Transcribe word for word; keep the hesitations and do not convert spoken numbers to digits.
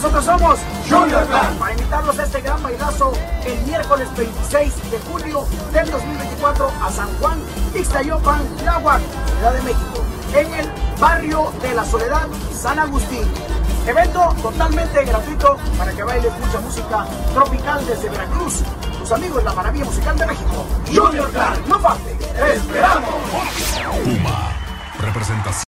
nosotros somos Junior Clan. Para invitarlos a este gran bailazo el miércoles veintiséis de julio del dos mil veinticuatro a San Juan, Ixtayopan, Tláhuac, Ciudad de México, en el barrio de la Soledad, San Agustín. Evento totalmente gratuito para que bailes mucha música tropical desde Veracruz. Tus amigos, la maravilla musical de México. Junior Clan. No falte. ¡Esperamos! Puma. Representación.